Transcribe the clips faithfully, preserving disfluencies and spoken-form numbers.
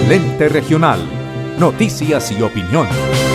Lente Regional. Noticias y opinión.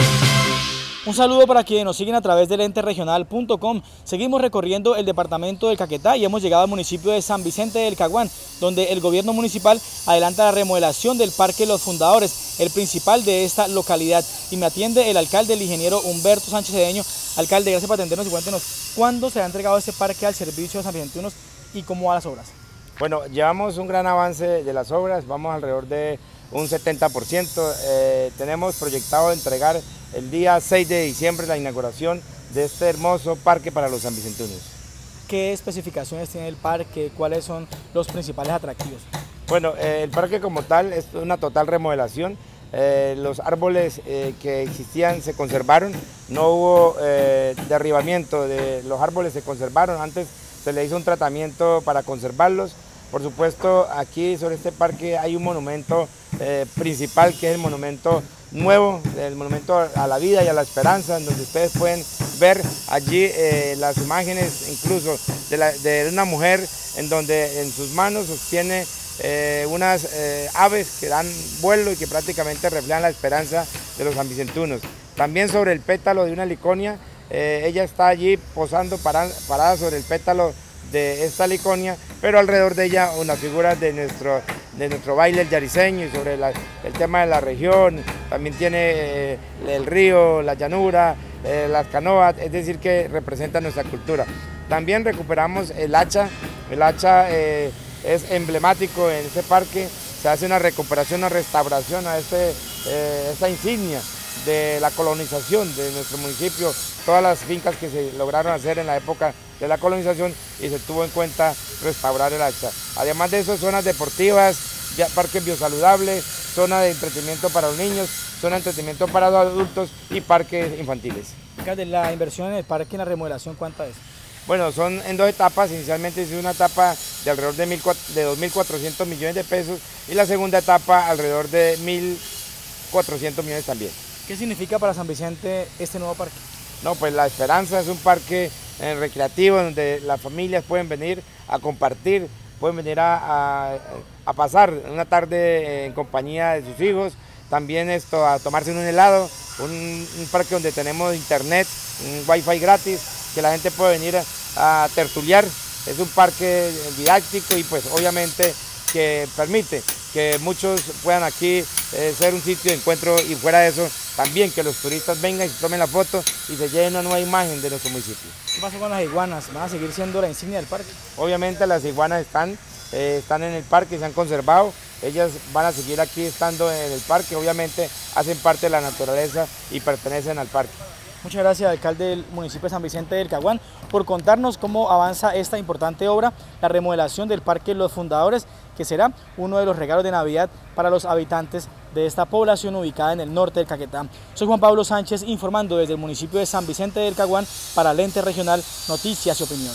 Un saludo para quienes nos siguen a través de lente regional punto com. Seguimos recorriendo el departamento del Caquetá y hemos llegado al municipio de San Vicente del Caguán, donde el gobierno municipal adelanta la remodelación del Parque Los Fundadores, el principal de esta localidad. Y me atiende el alcalde, el ingeniero Humberto Sánchez Cedeño. Alcalde, gracias por atendernos y cuéntenos cuándo se ha entregado este parque al servicio de San Vicentinos y cómo van las obras. Bueno, llevamos un gran avance de las obras, vamos alrededor de un setenta por ciento. Eh, tenemos proyectado entregar el día seis de diciembre la inauguración de este hermoso parque para los sanvicentinos. ¿Qué especificaciones tiene el parque? ¿Cuáles son los principales atractivos? Bueno, eh, el parque como tal es una total remodelación. Eh, los árboles eh, que existían se conservaron, no hubo eh, derribamiento, de, los árboles se conservaron, antes se le hizo un tratamiento para conservarlos. Por supuesto, aquí sobre este parque hay un monumento eh, principal, que es el monumento nuevo, el monumento a la vida y a la esperanza, en donde ustedes pueden ver allí eh, las imágenes incluso de, la, de una mujer en donde en sus manos sostiene eh, unas eh, aves que dan vuelo y que prácticamente reflejan la esperanza de los sanvicentunos. También sobre el pétalo de una liconia, eh, ella está allí posando para, parada sobre el pétalo de esta liconia, pero alrededor de ella una figura de nuestro, de nuestro baile el yariseño y sobre la, el tema de la región. También tiene eh, el río, la llanura, eh, las canoas, es decir que representa nuestra cultura. También recuperamos el hacha, el hacha eh, es emblemático en este parque, se hace una recuperación, una restauración a este, eh, esta insignia de la colonización de nuestro municipio, todas las fincas que se lograron hacer en la época de la colonización y se tuvo en cuenta restaurar el hacha. Además de eso, zonas deportivas, parques biosaludables, zona de entretenimiento para los niños, zona de entretenimiento para los adultos y parques infantiles. La inversión en el parque, en la remodelación, ¿cuánta es? Bueno, son en dos etapas. Inicialmente es una etapa de alrededor de, mil, de dos mil cuatrocientos millones de pesos y la segunda etapa alrededor de mil cuatrocientos millones también. ¿Qué significa para San Vicente este nuevo parque? No, pues La Esperanza es un parque eh, recreativo donde las familias pueden venir a compartir, pueden venir a, a, a pasar una tarde en compañía de sus hijos, también esto, a tomarse un helado, un, un parque donde tenemos internet, un wifi gratis, que la gente puede venir a, a tertuliar. Es un parque didáctico y pues obviamente que permite que muchos puedan aquí eh, ser un sitio de encuentro y fuera de eso también que los turistas vengan y se tomen la foto y se lleven una nueva imagen de nuestro municipio. ¿Qué pasa con las iguanas? ¿Van a seguir siendo la insignia del parque? Obviamente las iguanas están, eh, están en el parque, se han conservado, ellas van a seguir aquí estando en el parque, obviamente hacen parte de la naturaleza y pertenecen al parque. Muchas gracias, alcalde del municipio de San Vicente del Caguán, por contarnos cómo avanza esta importante obra, la remodelación del Parque Los Fundadores, que será uno de los regalos de Navidad para los habitantes de esta población ubicada en el norte del Caquetá. Soy Juan Pablo Sánchez, informando desde el municipio de San Vicente del Caguán para Lente Regional, Noticias y Opinión.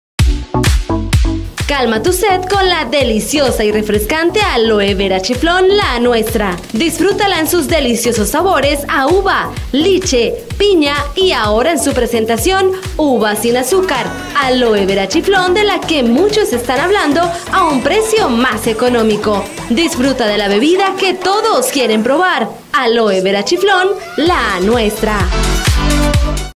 Calma tu sed con la deliciosa y refrescante aloe vera chiflón La Nuestra. Disfrútala en sus deliciosos sabores a uva, liche, piña y ahora en su presentación uva sin azúcar. Aloe vera chiflón, de la que muchos están hablando a un precio más económico. Disfruta de la bebida que todos quieren probar. Aloe vera chiflón La Nuestra.